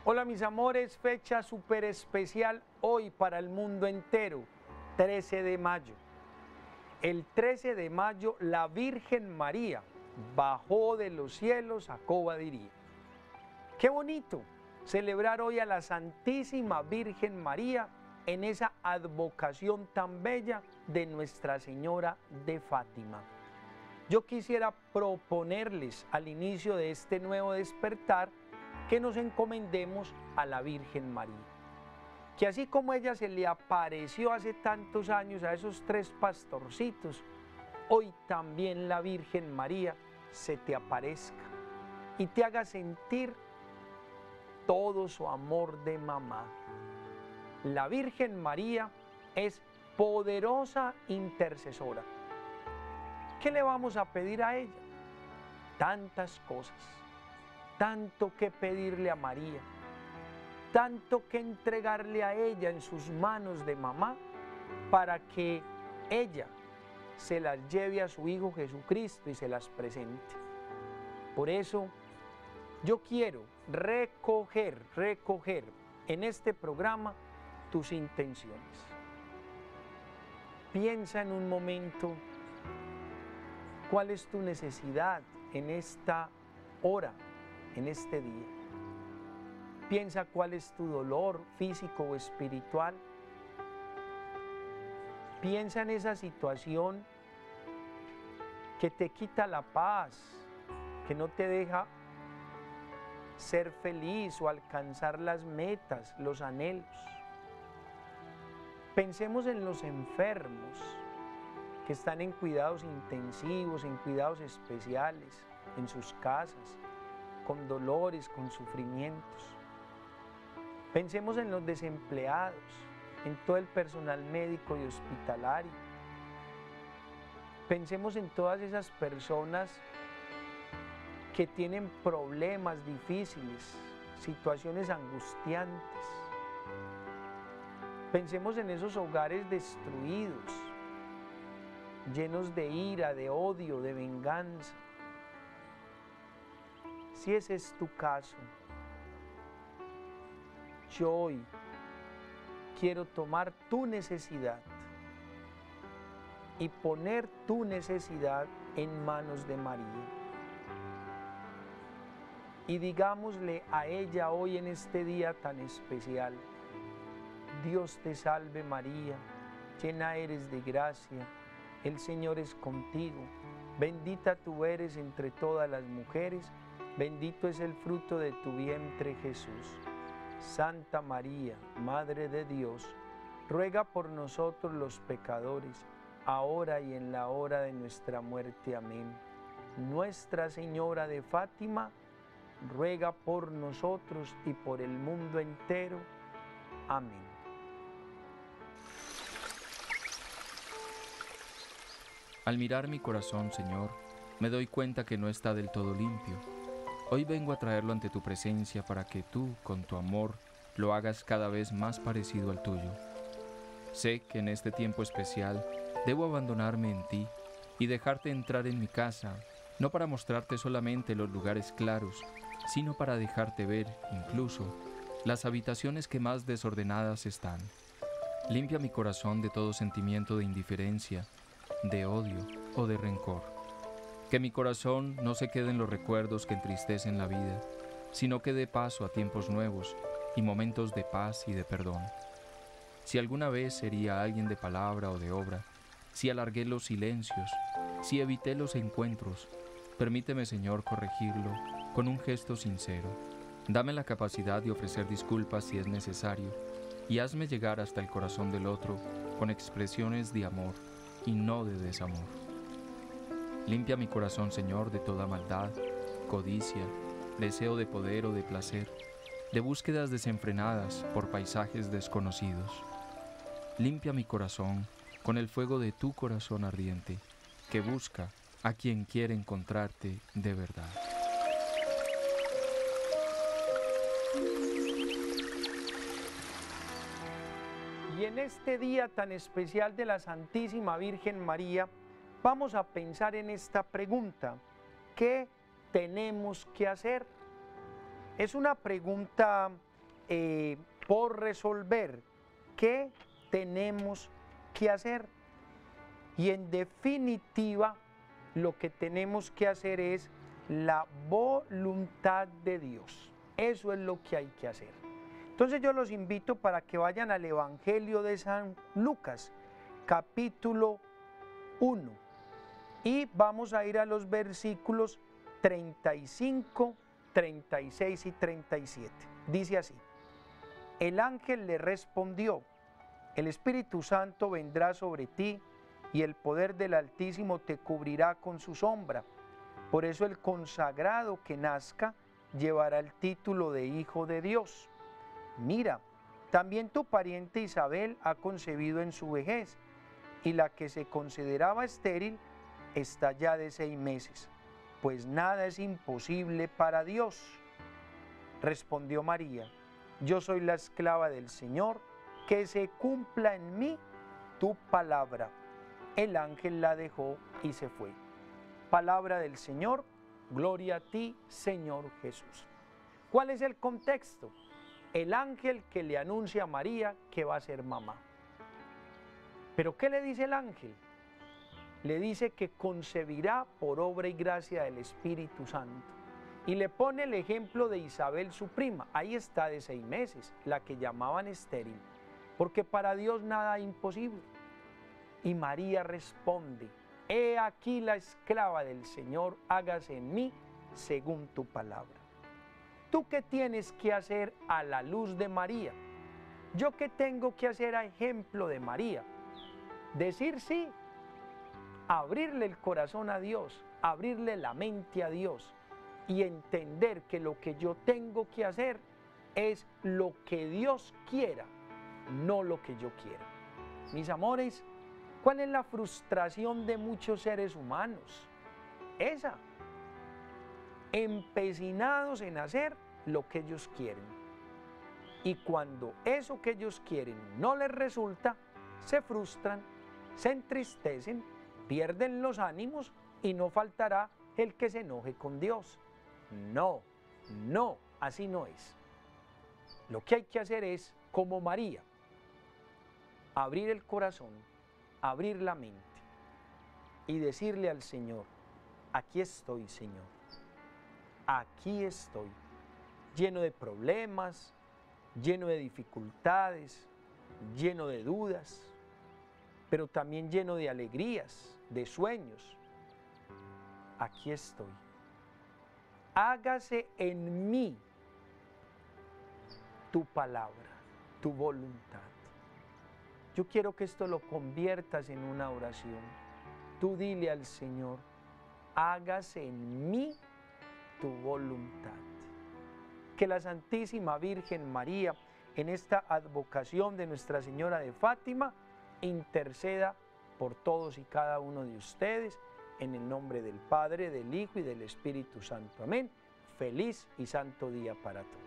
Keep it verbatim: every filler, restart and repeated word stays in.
Hola mis amores, fecha súper especial hoy para el mundo entero, trece de mayo. El trece de mayo la Virgen María bajó de los cielos a Cobadiría. Qué bonito celebrar hoy a la Santísima Virgen María en esa advocación tan bella de Nuestra Señora de Fátima. Yo quisiera proponerles al inicio de este nuevo despertar que nos encomendemos a la Virgen María. Que así como ella se le apareció hace tantos años a esos tres pastorcitos, hoy también la Virgen María se te aparezca y te haga sentir todo su amor de mamá. La Virgen María es poderosa intercesora. ¿Qué le vamos a pedir a ella? Tantas cosas, tanto que pedirle a María, tanto que entregarle a ella en sus manos de mamá para que ella se las lleve a su Hijo Jesucristo y se las presente. Por eso yo quiero recoger, recoger en este programa tus intenciones. Piensa en un momento cuál es tu necesidad en esta hora, en este día. Piensa cuál es tu dolor físico o espiritual. Piensa en esa situación que te quita la paz, que no te deja ser feliz o alcanzar las metas, los anhelos. Pensemos en los enfermos que están en cuidados intensivos, en cuidados especiales, en sus casas, con dolores, con sufrimientos. Pensemos en los desempleados, en todo el personal médico y hospitalario. Pensemos en todas esas personas que tienen problemas difíciles, situaciones angustiantes. Pensemos en esos hogares destruidos, llenos de ira, de odio, de venganza. Si ese es tu caso, yo hoy quiero tomar tu necesidad y poner tu necesidad en manos de María. Y digámosle a ella hoy en este día tan especial: Dios te salve María, llena eres de gracia, el Señor es contigo, bendita tú eres entre todas las mujeres, bendito es el fruto de tu vientre Jesús. Santa María, Madre de Dios, ruega por nosotros los pecadores, ahora y en la hora de nuestra muerte. Amén. Nuestra Señora de Fátima, ruega por nosotros y por el mundo entero. Amén. Al mirar mi corazón, Señor, me doy cuenta que no está del todo limpio. Hoy vengo a traerlo ante tu presencia para que tú, con tu amor, lo hagas cada vez más parecido al tuyo. Sé que en este tiempo especial debo abandonarme en ti y dejarte entrar en mi casa, no para mostrarte solamente los lugares claros, sino para dejarte ver, incluso, las habitaciones que más desordenadas están. Limpia mi corazón de todo sentimiento de indiferencia, de odio o de rencor. Que mi corazón no se quede en los recuerdos que entristecen la vida, sino que dé paso a tiempos nuevos y momentos de paz y de perdón. Si alguna vez sería alguien de palabra o de obra, si alargué los silencios, si evité los encuentros, permíteme, Señor, corregirlo con un gesto sincero. Dame la capacidad de ofrecer disculpas si es necesario y hazme llegar hasta el corazón del otro con expresiones de amor y no de desamor. Limpia mi corazón, Señor, de toda maldad, codicia, deseo de poder o de placer, de búsquedas desenfrenadas por paisajes desconocidos. Limpia mi corazón con el fuego de tu corazón ardiente, que busca a quien quiere encontrarte de verdad. Y en este día tan especial de la Santísima Virgen María, vamos a pensar en esta pregunta: ¿qué tenemos que hacer? Es una pregunta eh, por resolver. ¿Qué tenemos que hacer? Y en definitiva, lo que tenemos que hacer es la voluntad de Dios. Eso es lo que hay que hacer. Entonces yo los invito para que vayan al Evangelio de San Lucas, capítulo uno. Y vamos a ir a los versículos treinta y cinco, treinta y seis y treinta y siete. Dice así: el ángel le respondió: el Espíritu Santo vendrá sobre ti y el poder del Altísimo te cubrirá con su sombra. Por eso el consagrado que nazca llevará el título de Hijo de Dios. Mira, también tu pariente Isabel ha concebido en su vejez, y la que se consideraba estéril está ya de seis meses, pues nada es imposible para Dios. Respondió María: yo soy la esclava del Señor, que se cumpla en mí tu palabra. El ángel la dejó y se fue. Palabra del Señor, gloria a ti, Señor Jesús. ¿Cuál es el contexto? El ángel que le anuncia a María que va a ser mamá. ¿Pero qué le dice el ángel? Le dice que concebirá por obra y gracia del Espíritu Santo. Y le pone el ejemplo de Isabel, su prima. Ahí está, de seis meses, la que llamaban estéril, porque para Dios nada es imposible. Y María responde: he aquí la esclava del Señor, hágase en mí según tu palabra. ¿Tú qué tienes que hacer a la luz de María? ¿Yo qué tengo que hacer a ejemplo de María? Decir sí, abrirle el corazón a Dios, abrirle la mente a Dios y entender que lo que yo tengo que hacer es lo que Dios quiera, no lo que yo quiera. Mis amores, ¿cuál es la frustración de muchos seres humanos? Esa. Empecinados en hacer lo que ellos quieren. Y cuando eso que ellos quieren no les resulta, se frustran, se entristecen, pierden los ánimos y no faltará el que se enoje con Dios. No, no, así no es. Lo que hay que hacer es, como María, abrir el corazón, abrir la mente y decirle al Señor: aquí estoy, Señor, aquí estoy, lleno de problemas, lleno de dificultades, lleno de dudas, pero también lleno de alegrías, de sueños. Aquí estoy. Hágase en mí tu palabra, tu voluntad. Yo quiero que esto lo conviertas en una oración. Tú dile al Señor: hágase en mí tu voluntad. Que la Santísima Virgen María, en esta advocación de Nuestra Señora de Fátima, interceda por todos y cada uno de ustedes, en el nombre del Padre, del Hijo y del Espíritu Santo. Amén. Feliz y santo día para todos.